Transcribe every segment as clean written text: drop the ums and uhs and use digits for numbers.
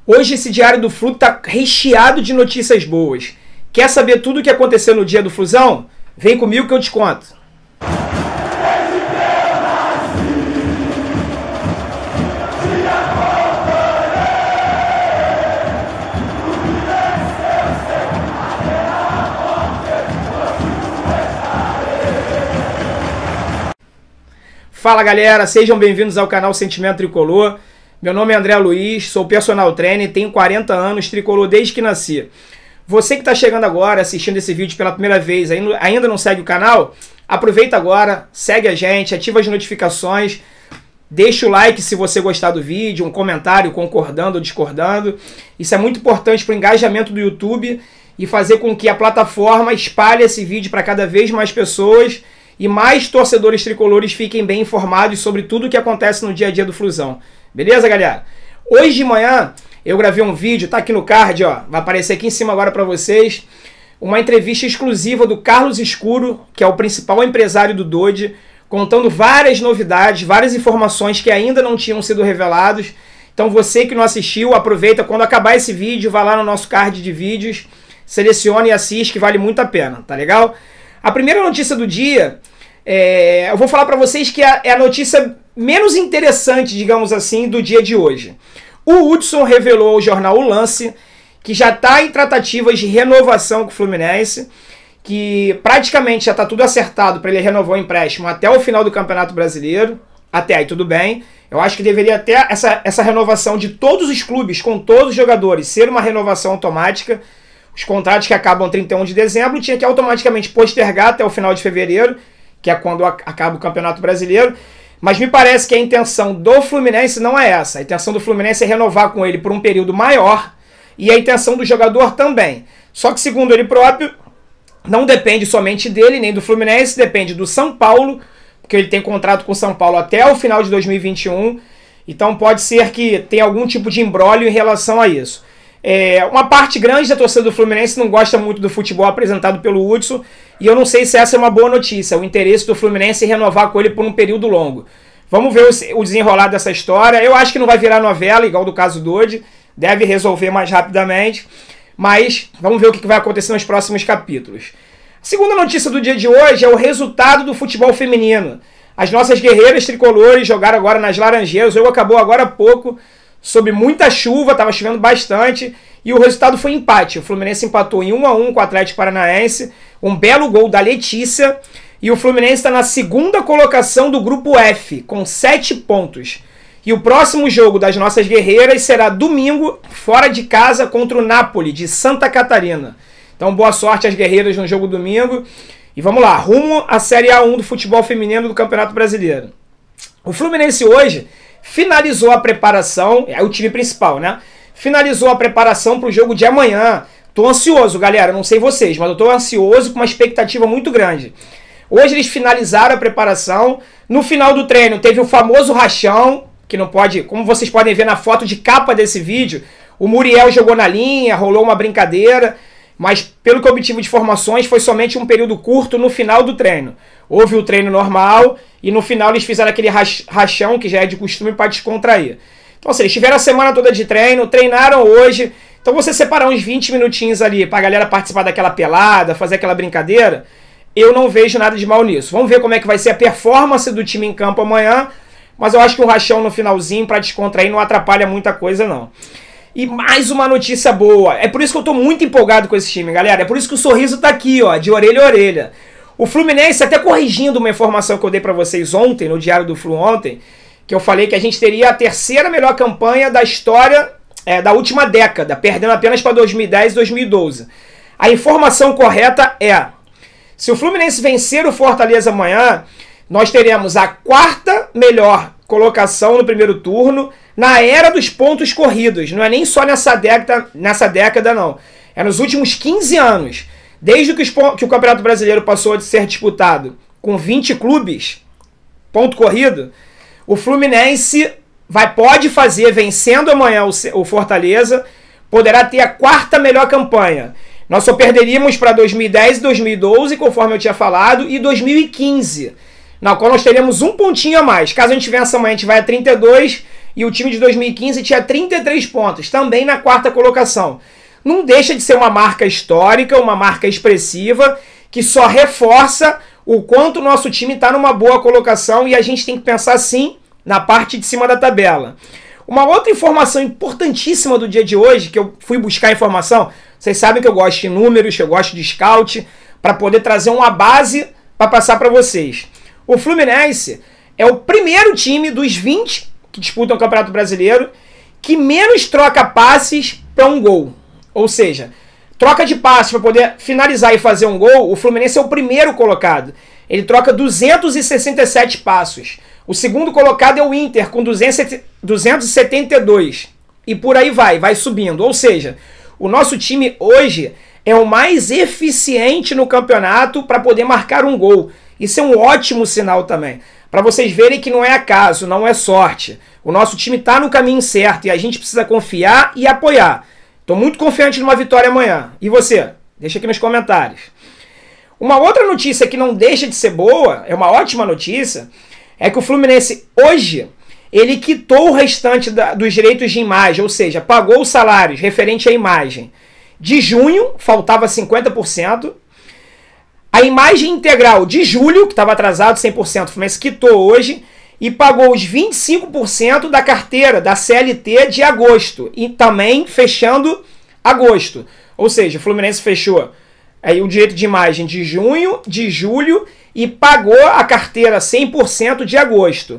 Hoje esse Diário do Flu tá recheado de notícias boas. Quer saber tudo o que aconteceu no dia do Flusão? Vem comigo que eu te conto. Fala galera, sejam bem-vindos ao canal Sentimento Tricolor. Meu nome é André Luiz, sou personal trainer, tenho 40 anos, tricolor desde que nasci. Você que está chegando agora, assistindo esse vídeo pela primeira vez, ainda não segue o canal, aproveita agora, segue a gente, ativa as notificações, deixa o like se você gostar do vídeo, um comentário concordando ou discordando. Isso é muito importante para o engajamento do YouTube e fazer com que a plataforma espalhe esse vídeo para cada vez mais pessoas e mais torcedores tricolores fiquem bem informados sobre tudo o que acontece no dia a dia do Flusão. Beleza, galera? Hoje de manhã eu gravei um vídeo, tá aqui no card, ó, vai aparecer aqui em cima agora para vocês, uma entrevista exclusiva do Carlos Escuro, que é o principal empresário do Dodge, contando várias novidades, várias informações que ainda não tinham sido reveladas. Então você que não assistiu, aproveita, quando acabar esse vídeo, vai lá no nosso card de vídeos, selecione e assiste, que vale muito a pena, tá legal? A primeira notícia do dia, eu vou falar para vocês que é a notícia menos interessante, digamos assim, do dia de hoje. O Hudson revelou ao jornal O Lance que já está em tratativas de renovação com o Fluminense, que praticamente já está tudo acertado para ele renovar o empréstimo até o final do Campeonato Brasileiro. Até aí tudo bem. Eu acho que deveria ter essa renovação de todos os clubes, com todos os jogadores, ser uma renovação automática. Os contratos que acabam 31 de dezembro tinha que automaticamente postergar até o final de fevereiro, que é quando acaba o Campeonato Brasileiro. Mas me parece que a intenção do Fluminense não é essa. A intenção do Fluminense é renovar com ele por um período maior e a intenção do jogador também. Só que, segundo ele próprio, não depende somente dele, nem do Fluminense, depende do São Paulo, porque ele tem contrato com o São Paulo até o final de 2021. Então pode ser que tenha algum tipo de imbróglio em relação a isso. Uma parte grande da torcida do Fluminense não gosta muito do futebol apresentado pelo Hudson, e eu não sei se essa é uma boa notícia, o interesse do Fluminense em renovar com ele por um período longo. Vamos ver o desenrolar dessa história. Eu acho que não vai virar novela, igual do caso do Dodge, deve resolver mais rapidamente, mas vamos ver o que vai acontecer nos próximos capítulos. A segunda notícia do dia de hoje é o resultado do futebol feminino. As nossas guerreiras tricolores jogaram agora nas Laranjeiras, o jogo acabou agora há pouco, sob muita chuva, estava chovendo bastante, e o resultado foi empate. O Fluminense empatou em 1-1 com o Atlético Paranaense, um belo gol da Letícia, e o Fluminense está na segunda colocação do grupo F, com 7 pontos. E o próximo jogo das nossas guerreiras será domingo, fora de casa, contra o Napoli, de Santa Catarina. Então boa sorte às guerreiras no jogo domingo, e vamos lá, rumo à Série A1 do futebol feminino do Campeonato Brasileiro. O Fluminense hoje finalizou a preparação, é o time principal, né? Finalizou a preparação para o jogo de amanhã. Tô ansioso, galera, não sei vocês, mas eu tô ansioso com uma expectativa muito grande. Hoje eles finalizaram a preparação. No final do treino teve o famoso rachão, que não pode, como vocês podem ver na foto de capa desse vídeo, o Muriel jogou na linha, rolou uma brincadeira, mas pelo que eu obtive de informações foi somente um período curto no final do treino. Houve o treino normal e no final eles fizeram aquele rachão que já é de costume para descontrair. Então assim, eles tiveram a semana toda de treino, treinaram hoje. Então você separar uns 20 minutinhos ali para a galera participar daquela pelada, fazer aquela brincadeira, eu não vejo nada de mal nisso. Vamos ver como é que vai ser a performance do time em campo amanhã, mas eu acho que um rachão no finalzinho para descontrair não atrapalha muita coisa não. E mais uma notícia boa, é por isso que eu tô muito empolgado com esse time, galera, é por isso que o sorriso tá aqui, ó, de orelha a orelha. O Fluminense, até corrigindo uma informação que eu dei para vocês ontem, no Diário do Flu ontem, que eu falei que a gente teria a terceira melhor campanha da história da última década, perdendo apenas para 2010 e 2012. A informação correta é, se o Fluminense vencer o Fortaleza amanhã, nós teremos a quarta melhor colocação no primeiro turno na era dos pontos corridos. Não é nem só nessa década não. É nos últimos 15 anos. Desde que o Campeonato Brasileiro passou a ser disputado com 20 clubes, ponto corrido, o Fluminense pode fazer, vencendo amanhã o Fortaleza, poderá ter a quarta melhor campanha. Nós só perderíamos para 2010 e 2012, conforme eu tinha falado, e 2015. na qual nós teremos um pontinho a mais. Caso a gente vença amanhã, a gente vai a 32 e o time de 2015 tinha 33 pontos, também na quarta colocação. Não deixa de ser uma marca histórica, uma marca expressiva, que só reforça o quanto o nosso time está numa boa colocação e a gente tem que pensar sim na parte de cima da tabela. Uma outra informação importantíssima do dia de hoje, que eu fui buscar informação, vocês sabem que eu gosto de números, que eu gosto de scout, para poder trazer uma base para passar para vocês. O Fluminense é o primeiro time dos 20 que disputam o Campeonato Brasileiro que menos troca passes para um gol. Ou seja, troca de passes para poder finalizar e fazer um gol, o Fluminense é o primeiro colocado. Ele troca 267 passos. O segundo colocado é o Inter, com 272. E por aí vai subindo. Ou seja, o nosso time hoje é o mais eficiente no campeonato para poder marcar um gol. Isso é um ótimo sinal também. Para vocês verem que não é acaso, não é sorte. O nosso time está no caminho certo e a gente precisa confiar e apoiar. Estou muito confiante numa vitória amanhã. E você? Deixa aqui nos comentários. Uma outra notícia que não deixa de ser boa, é uma ótima notícia, é que o Fluminense hoje, ele quitou o restante dos direitos de imagem, ou seja, pagou os salários referente à imagem. De junho, faltava 50%. A imagem integral de julho, que estava atrasado 100%, o Fluminense quitou hoje e pagou os 25% da carteira da CLT de agosto. E também fechando agosto. Ou seja, o Fluminense fechou aí o direito de imagem de junho, de julho e pagou a carteira 100% de agosto.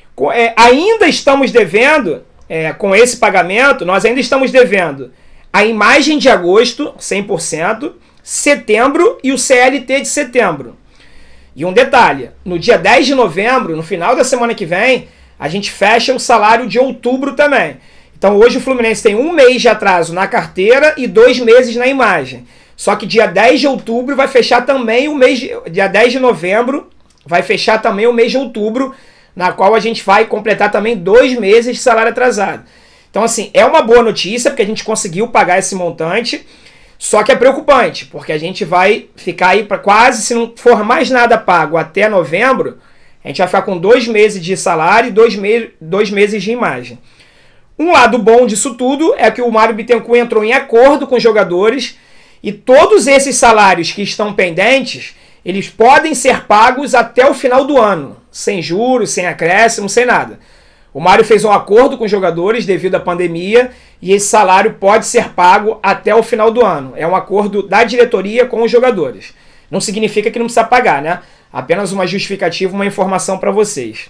Ainda estamos devendo, com esse pagamento, nós ainda estamos devendo a imagem de agosto, 100%, setembro e o CLT de setembro. E um detalhe, no dia 10 de novembro, no final da semana que vem, a gente fecha o salário de outubro também. Então hoje o Fluminense tem 1 mês de atraso na carteira e 2 meses na imagem. Só que dia 10 de outubro vai fechar também o mês dia 10 de novembro vai fechar também o mês de outubro, na qual a gente vai completar também 2 meses de salário atrasado. Então assim, é uma boa notícia, porque a gente conseguiu pagar esse montante, só que é preocupante, porque a gente vai ficar aí para quase, se não for mais nada pago até novembro, a gente vai ficar com 2 meses de salário e 2 meses de imagem. Um lado bom disso tudo é que o Mário Bittencourt entrou em acordo com os jogadores e todos esses salários que estão pendentes, eles podem ser pagos até o final do ano, sem juros, sem acréscimo, sem nada. O Mário fez um acordo com os jogadores devido à pandemia e esse salário pode ser pago até o final do ano. É um acordo da diretoria com os jogadores. Não significa que não precisa pagar, né? Apenas uma justificativa, uma informação para vocês.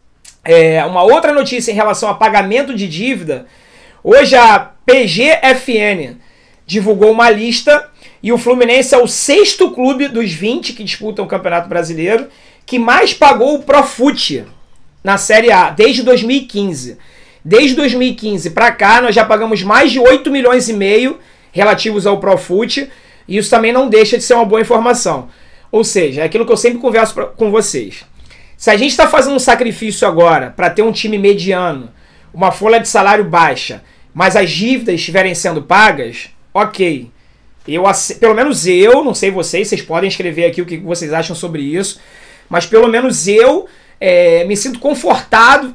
Uma outra notícia em relação a pagamento de dívida. Hoje a PGFN divulgou uma lista e o Fluminense é o 6º clube dos 20 que disputam o Campeonato Brasileiro que mais pagou o Profut na Série A desde 2015. Desde 2015 para cá nós já pagamos mais de 8 milhões e meio relativos ao Profut e isso também não deixa de ser uma boa informação. Ou seja, é aquilo que eu sempre converso com vocês. Se a gente está fazendo um sacrifício agora para ter um time mediano, uma folha de salário baixa, mas as dívidas estiverem sendo pagas, ok. Pelo menos eu, não sei vocês podem escrever aqui o que vocês acham sobre isso, mas pelo menos eu me sinto confortado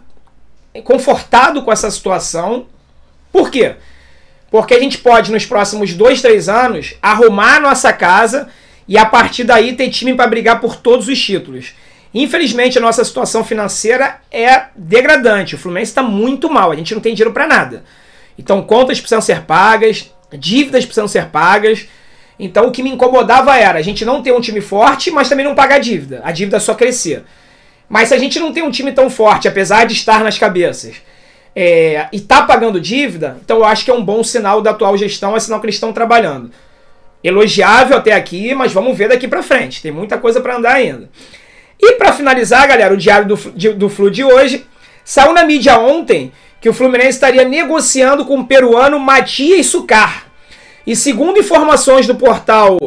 com essa situação. Por quê? Porque a gente pode, nos próximos 2, 3 anos, arrumar a nossa casa e a partir daí ter time para brigar por todos os títulos. Infelizmente, a nossa situação financeira é degradante. O Fluminense está muito mal, a gente não tem dinheiro para nada. Então, contas precisam ser pagas, dívidas precisam ser pagas. Então, o que me incomodava era a gente não ter um time forte, mas também não pagar dívida. A dívida só crescer. Mas se a gente não tem um time tão forte, apesar de estar nas cabeças, e está pagando dívida, então eu acho que é um bom sinal da atual gestão, é sinal que eles estão trabalhando. Elogiável até aqui, mas vamos ver daqui para frente. Tem muita coisa para andar ainda. E para finalizar, galera, o diário do Flu de hoje, saiu na mídia ontem que o Fluminense estaria negociando com o peruano Matias Sucar. E segundo informações do portal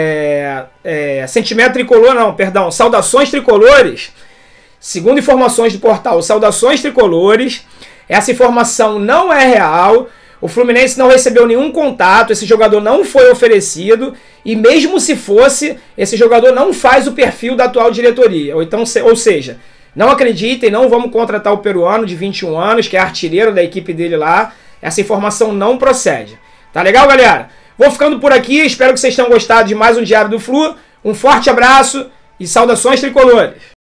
Sentimento Tricolor, não, perdão, Saudações Tricolores, segundo informações do portal Saudações Tricolores, essa informação não é real. O Fluminense não recebeu nenhum contato, esse jogador não foi oferecido, e mesmo se fosse, esse jogador não faz o perfil da atual diretoria. Ou seja, não acreditem, não vamos contratar o peruano de 21 anos, que é artilheiro da equipe dele lá. Essa informação não procede. Tá legal, galera? Vou ficando por aqui, espero que vocês tenham gostado de mais um Diário do Flu. Um forte abraço e saudações tricolores!